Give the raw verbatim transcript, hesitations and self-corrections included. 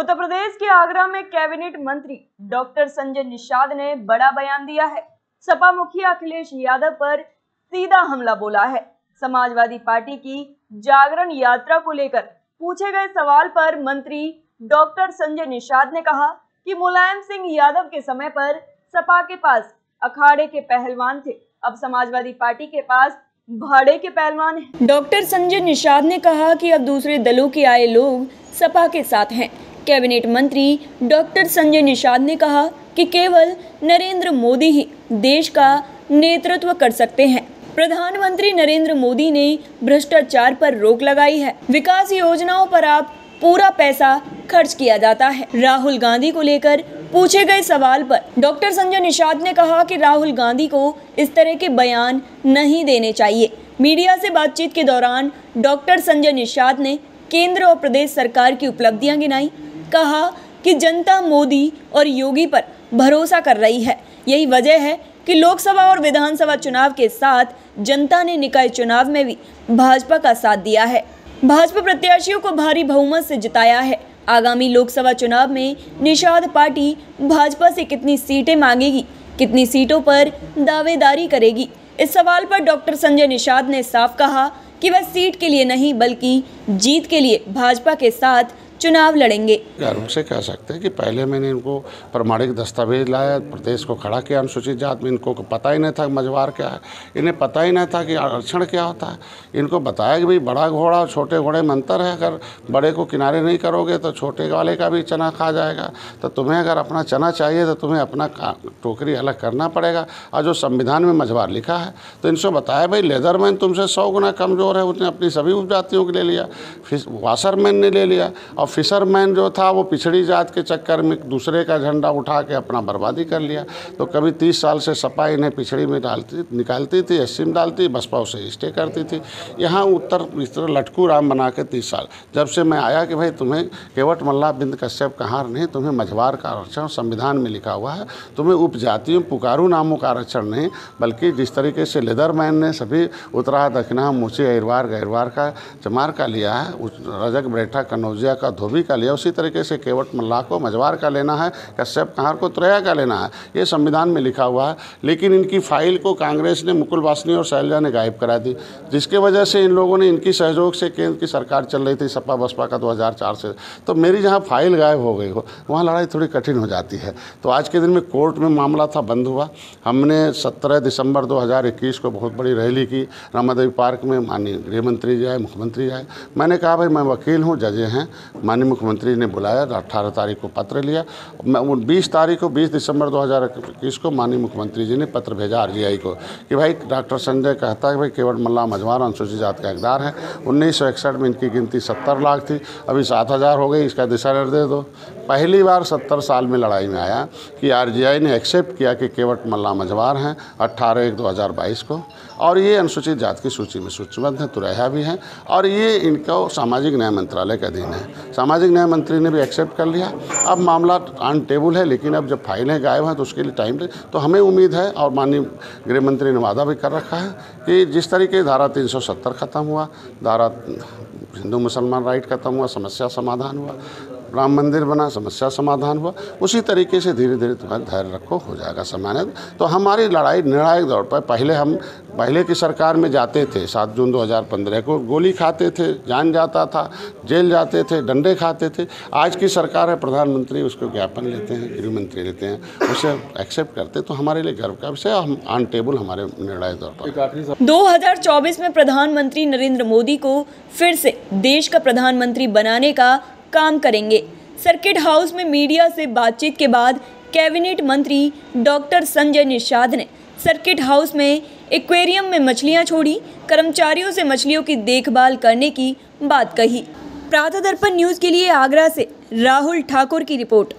उत्तर प्रदेश के आगरा में कैबिनेट मंत्री डॉक्टर संजय निषाद ने बड़ा बयान दिया है। सपा मुखिया अखिलेश यादव पर सीधा हमला बोला है। समाजवादी पार्टी की जागरण यात्रा को लेकर पूछे गए सवाल पर मंत्री डॉक्टर संजय निषाद ने कहा कि मुलायम सिंह यादव के समय पर सपा के पास अखाड़े के पहलवान थे, अब समाजवादी पार्टी के पास भाड़े के पहलवान हैं। डॉक्टर संजय निषाद ने कहा कि अब दूसरे दलों के आए लोग सपा के साथ हैं। कैबिनेट मंत्री डॉक्टर संजय निषाद ने कहा कि केवल नरेंद्र मोदी ही देश का नेतृत्व कर सकते हैं। प्रधानमंत्री नरेंद्र मोदी ने भ्रष्टाचार पर रोक लगाई है। विकास योजनाओं पर आप पूरा पैसा खर्च किया जाता है। राहुल गांधी को लेकर पूछे गए सवाल पर डॉक्टर संजय निषाद ने कहा कि राहुल गांधी को इस तरह के बयान नहीं देने चाहिए। मीडिया से बातचीत के दौरान डॉक्टर संजय निषाद ने केंद्र और प्रदेश सरकार की उपलब्धियां गिनाई। कहा कि जनता मोदी और योगी पर भरोसा कर रही है। यही वजह है कि लोकसभा और विधानसभा चुनाव के साथ जनता ने निकाय चुनाव में भी भाजपा का साथ दिया है। भाजपा प्रत्याशियों को भारी बहुमत से जिताया है। आगामी लोकसभा चुनाव में निषाद पार्टी भाजपा से कितनी सीटें मांगेगी, कितनी सीटों पर दावेदारी करेगी, इस सवाल पर डॉक्टर संजय निषाद ने साफ कहा कि वह सीट के लिए नहीं बल्कि जीत के लिए भाजपा के साथ चुनाव लड़ेंगे। गर्व से कह सकते हैं कि पहले मैंने इनको प्रमाणिक दस्तावेज लाया, प्रदेश को खड़ा किया अनुसूचित जात में। इनको पता ही नहीं था मझवार क्या है, इन्हें पता ही नहीं था कि आरक्षण क्या होता है। इनको बताया कि भाई बड़ा घोड़ा और छोटे घोड़े में अंतर है, अगर बड़े को किनारे नहीं करोगे तो छोटे वाले का भी चना खा जाएगा। तो तुम्हें अगर अपना चना चाहिए तो तुम्हें अपना टोकरी अलग करना पड़ेगा। और जो संविधान में मझवार लिखा है तो इनसे बताया भाई लेदरमैन तुमसे सौ गुना कमज़ोर है, उसने अपनी सभी उपजातियों को ले लिया। फिर वाशरमैन ने ले लिया और फिशरमैन जो था वो पिछड़ी जात के चक्कर में दूसरे का झंडा उठा के अपना बर्बादी कर लिया। तो कभी तीस साल से सपा इन्हें पिछड़ी में डालती निकालती थी, एससी में डालती, बसपा उसे स्टे करती थी। यहाँ उत्तर इस तरह लटकू राम बना के तीस साल जब से मैं आया कि भाई तुम्हें केवट मल्ला बिंद कश्यप कहार नहीं, तुम्हें मझवार का आरक्षण संविधान में लिखा हुआ है। तुम्हें उपजातियों पुकारू नामों का आरक्षण नहीं, बल्कि जिस तरीके से लेदरमैन ने सभी उत्तरा दक्षिणा मुची अहिरवार गहिरवार का चमार का लिया है, रजक ब्रेठा कनौजिया का धोबी का लिया, उसी तरीके से केवट मल्ला को मझवार का लेना है, कश्यप कहार को त्रेया का लेना है। ये संविधान में लिखा हुआ है। लेकिन इनकी फाइल को कांग्रेस ने, मुकुल वासनी और शैलजा ने गायब करा दी, जिसके वजह से इन लोगों ने, इनकी सहयोग से केंद्र की सरकार चल रही थी सपा बसपा का दो हज़ार चार से। तो मेरी जहाँ फाइल गायब हो गई हो वहाँ लड़ाई थोड़ी कठिन हो जाती है। तो आज के दिन में कोर्ट में मामला था, बंद हुआ। हमने सत्रह दिसंबर दो हज़ार इक्कीस को बहुत बड़ी रैली की रामादेवी पार्क में। माननीय गृह मंत्री जाए, मुख्यमंत्री जाए। मैंने कहा भाई मैं वकील हूँ, जजे हैं। माननीय मुख्यमंत्री ने बुलाया, अट्ठारह तारीख को पत्र लिया। मैं बीस तारीख को बीस दिसंबर दो हज़ार इक्कीस को माननीय मुख्यमंत्री जी ने पत्र भेजा आरजीआई को कि भाई डॉक्टर संजय कहता है कि भाई केवट मल्ला मझवार अनुसूचित जात का हकदार है। उन्नीस सौ इकसठ में इनकी गिनती सत्तर लाख थी, अभी सात हज़ार हो गई। इसका दिशा निर्देश दो। पहली बार सत्तर साल में लड़ाई में आया कि आरजीआई ने एक्सेप्ट किया कि केवट मल्ला मझवार हैं अट्ठारह एक दो हज़ार बाईस को, और ये अनुसूचित जात की सूची में सूचीबद्ध है, तुरैया भी हैं, और ये इनको सामाजिक न्याय मंत्रालय के अधीन है। सामाजिक न्याय मंत्री ने भी एक्सेप्ट कर लिया। अब मामला ऑन टेबल है, लेकिन अब जब फाइलें गायब हैं तो उसके लिए टाइम लगे। तो हमें उम्मीद है, और माननीय गृह मंत्री ने वादा भी कर रखा है कि जिस तरीके धारा तीन सौ सत्तर खत्म हुआ, धारा हिंदू मुसलमान राइट खत्म हुआ, समस्या समाधान हुआ, राम मंदिर बना, समस्या समाधान हुआ, उसी तरीके से धीरे धीरे तुम्हारा धैर्य रखो, हो जाएगा समाधान। तो हमारी लड़ाई निर्णायक दौर पर, पहले हम पहले की सरकार में जाते थे, सात जून दो हज़ार पंद्रह को गोली खाते थे, जान जाता था, जेल जाते थे, डंडे खाते थे। आज की सरकार है, प्रधानमंत्री उसको ज्ञापन लेते हैं, गृह मंत्री लेते हैं, उसे एक्सेप्ट करते। तो हमारे लिए गर्व का विषय, हम ऑन टेबल हमारे निर्णायक दौर पर। दो हज़ार चौबीस में प्रधानमंत्री नरेंद्र मोदी को फिर से देश का प्रधानमंत्री बनाने का काम करेंगे। सर्किट हाउस में मीडिया से बातचीत के बाद कैबिनेट मंत्री डॉक्टर संजय निषाद ने सर्किट हाउस में एक्वेरियम में मछलियां छोड़ी, कर्मचारियों से मछलियों की देखभाल करने की बात कही। प्रातः दर्पण न्यूज़ के लिए आगरा से राहुल ठाकुर की रिपोर्ट।